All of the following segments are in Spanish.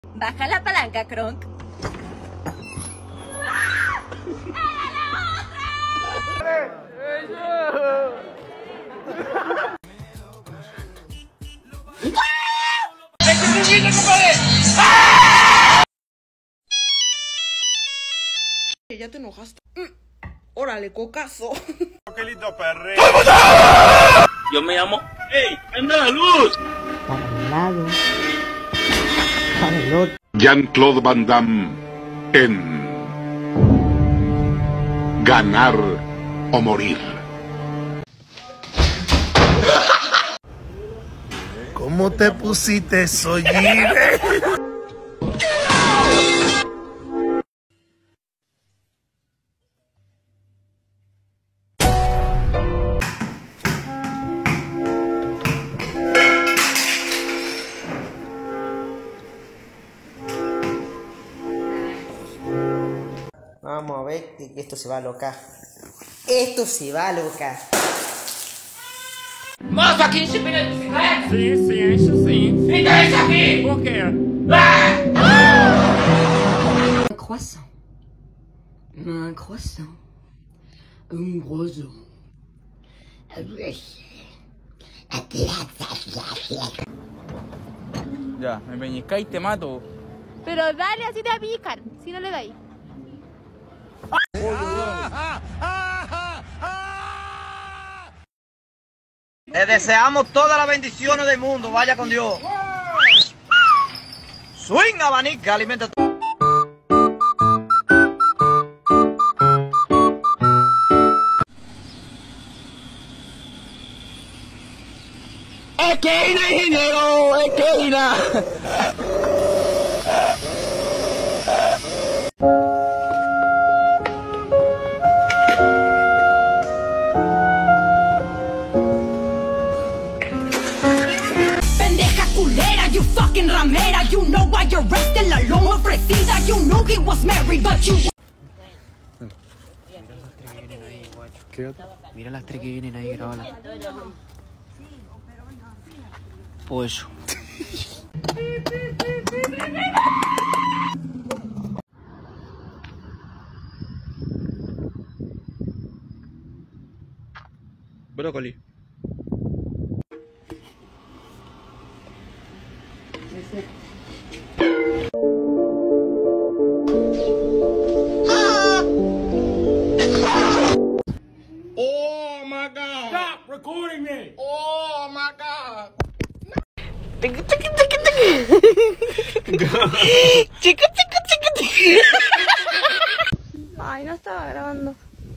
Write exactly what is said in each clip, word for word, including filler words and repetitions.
Baja la palanca, Kronk. Ya te enojaste. Órale, cocazo. ¡Qué lindo perre! Yo me llamo... ¡Ey! ¡Anda la luz! Para un lado, para el otro. Jean-Claude Van Damme en Ganar o Morir. ¿Cómo te pusiste, Soyire? Vamos a ver que esto se va a alocar. Esto se va a alocar. Moço, aqui em Chipina de bicicleta? Sim, sim, isso sim. Então é isso aqui! Por quê? Un croissant. Un croissant. Un croissant. Ya, me peñisca y te mato. Pero dale, así te va a picar, si no le dais. Le deseamos todas las bendiciones del mundo. Vaya con Dios. Swing, abanica, alimenta tu... Esquina, ingeniero! Esquina! Pendeja culera, you fucking ramera. You know why you're resting la loma ofrecida. You knew he was married, but you... Mira las tres que vienen ahí, grabalas. Pollo. Brócoli. Oh my God! Stop recording me! Oh my God! Chico, chico, chico, chico. Ay, no estaba grabando.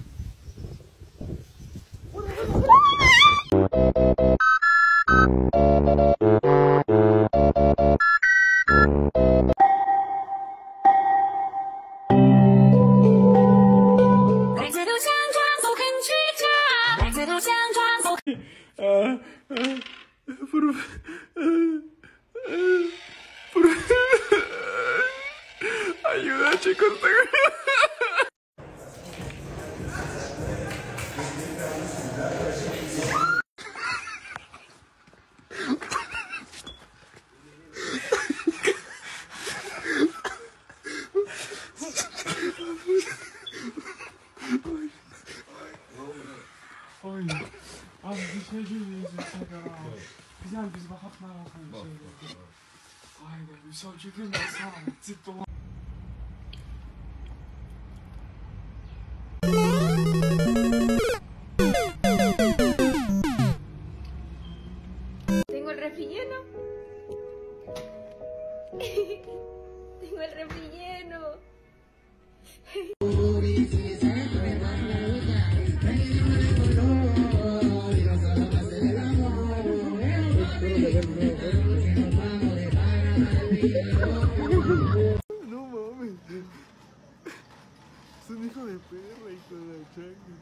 Ayuda, chicos. Abi bir şey geliyor tekrar. Güzel biz bakatma bakalım bir şey. Aynen bir şey çekin ben sana. Zıttı lan. Tengo el refri lleno. Tengo el refri lleno. No mames. Es un hijo de perra, hijo de la changa.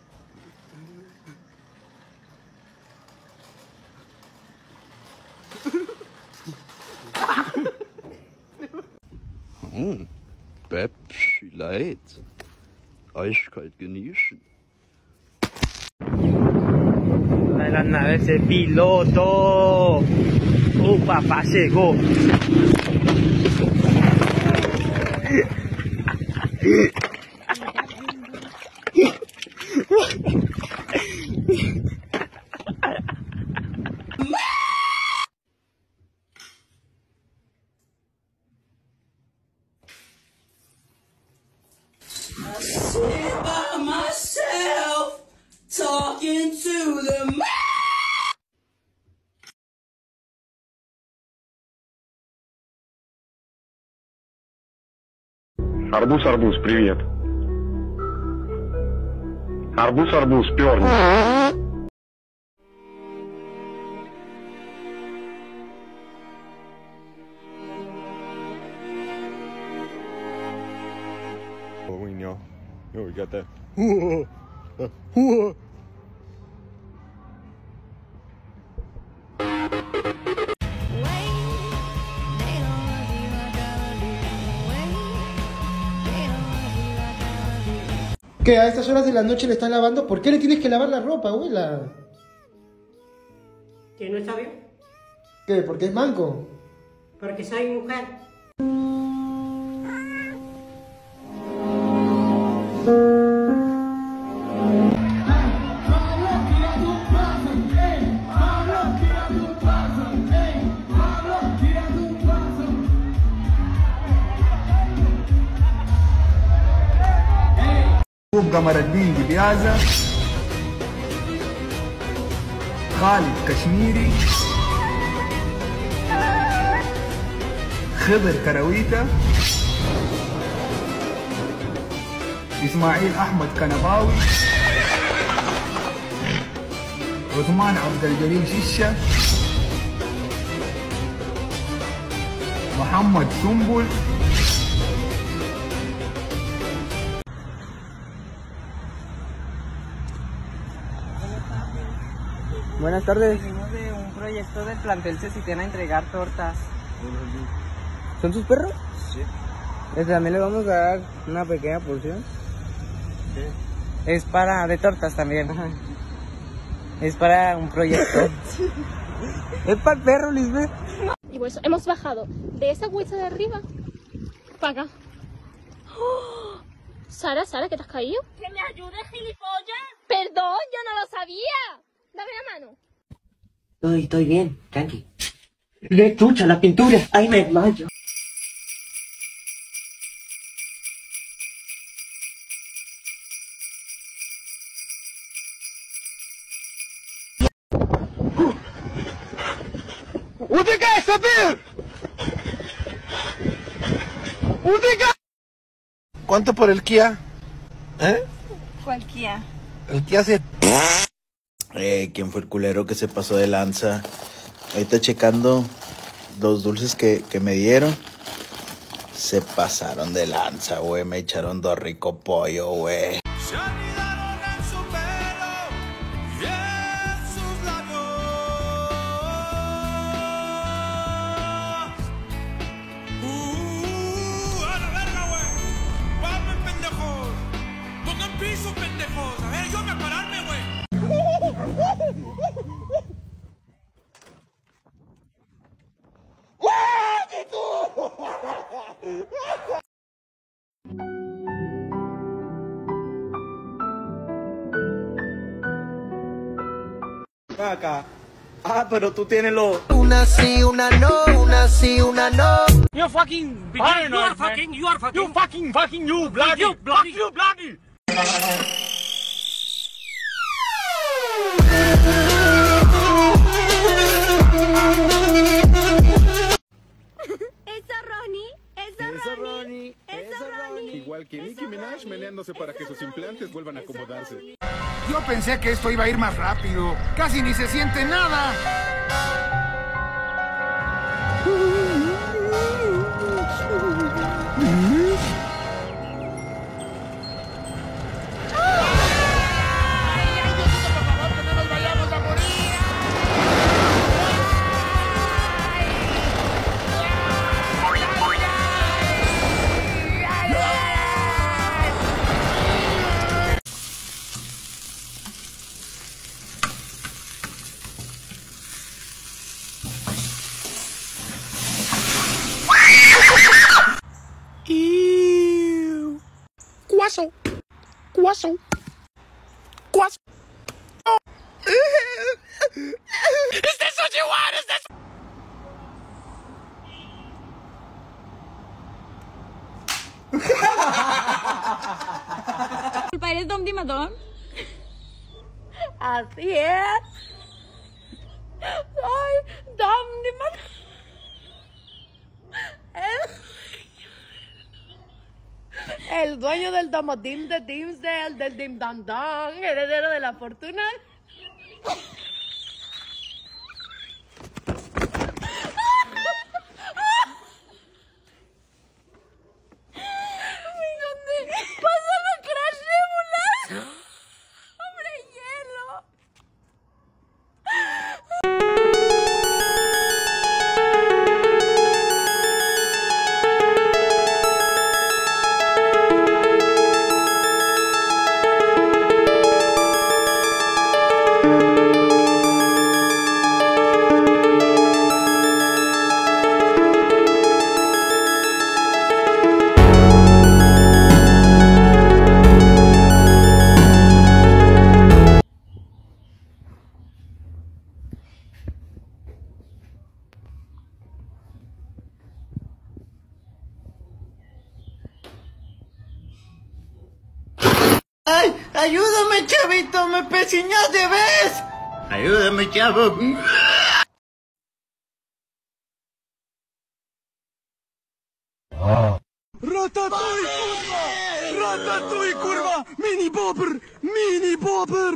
Hm, Bäpschi leid. Eiskalt genießen. De las naves de piloto. ¡Uh, papá, llegó! I sit by myself, talking to the man. Арбуз, арбуз, привет. Арбуз, арбуз, перни. Halloween, y'all. Oh, we got that. ¿Qué? ¿A estas horas de la noche le estás lavando? ¿Por qué le tienes que lavar la ropa, abuela? ¿Que no está bien? ¿Qué? ¿Porque es manco? Porque soy mujer. قمر الدين ببيازة، خالد كشميري، خضر كرويته، إسماعيل أحمد كنباوي، عثمان عبد الجليل ششة، محمد سنبل، Buenas tardes. Venimos de un proyecto del plantel Cecitiana a entregar tortas. ¿Son sus perros? Sí. También le vamos a dar una pequeña porción. Sí. Es para, de tortas también. Ajá. Es para un proyecto. Es para el perro, Lisbeth. Y por eso hemos bajado de esa huesa de arriba para acá. ¡Oh! Sara, Sara, ¿qué te has caído? ¡Que me ayude, gilipollas! Perdón, yo no lo sabía. Dame la mano. Estoy, estoy bien, tranqui. ¡Le chucha la pintura! ¡Ay, me desmayo! ¡Utica, Sapir! ¡Utica! ¿Cuánto por el Kia? ¿Eh? ¿Cuál Kia? El Kia se... Eh, ¿quién fue el culero que se pasó de lanza? Ahorita checando los dulces que, que me dieron. Se pasaron de lanza, güey. Me echaron dos rico pollo, güey. Acá. Ah, pero tú tienes los... Una sí, una no, una sí, una no. You're fucking beginner, you are fucking, you are fucking, you fucking, fucking, you bloody, you bloody, you bloody. Eso Ronnie, eso Ronnie, eso Ronnie. Igual que Nicki Minaj meneándose para que sus implantes vuelvan a acomodarse. Yo pensé que esto iba a ir más rápido. Casi ni se siente nada. Cuaso. Cuaso. Cuaso. Is this what you want? Is this... Ha ha ha ha ha! ¿Eres Dom Dimadón? Así es. Soy Dom Dimadón. El, el dueño del Domodim de Dimsdale, del Dim Dam Dam, heredero de la fortuna. ¡Pásalo, Crash Nebula! ¡Hombre hielo! ¡Ay! ¡Ayúdame, chavito! ¡Me pesiñas de vez! ¡Ayúdame, chavo! Ratatouille kurwa! Ratatouille kurwa! Mini bobber! Mini bobber!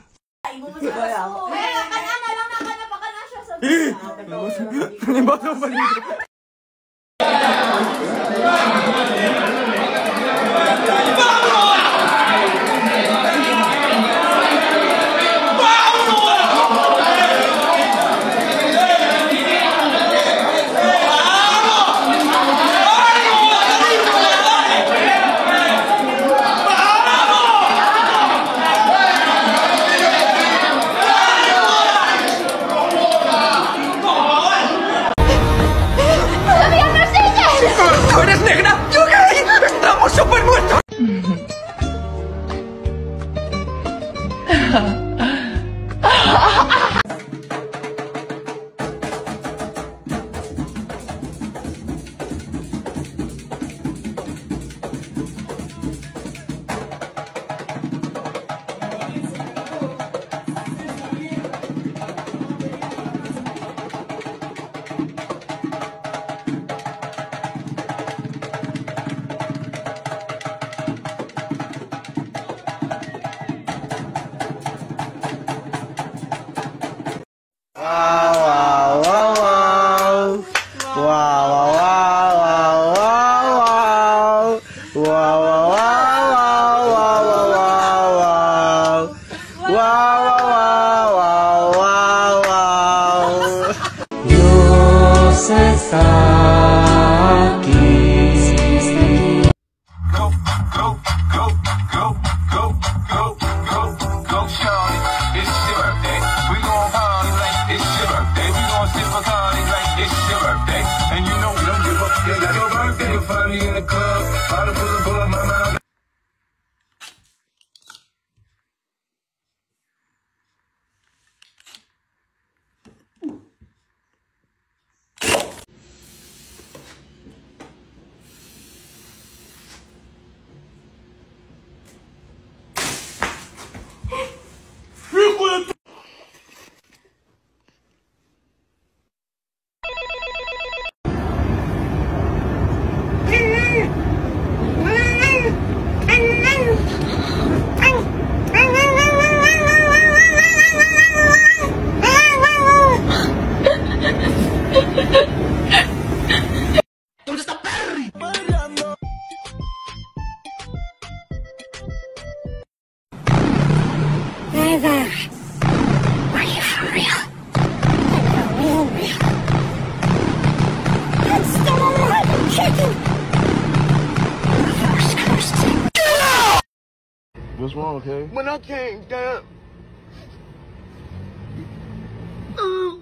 ¡Tú eres negra! ¡Yo gay! ¡Estamos súper muertos! Dios está aquí. Go, go, go, go, go, go, go, go, shawty. It's your birthday. We gon' party like it's your birthday. We gon' sip a party like it's your birthday. And you know we don't give up. It's your birthday. You'll find me in the club. Bottle full of blood, my mouth. ¿Dónde está Perry? Are you for real? Real, real. I'm still alive, I'm checking. Reverse cursed. Get out! What's wrong, okay? When I came down. Oh.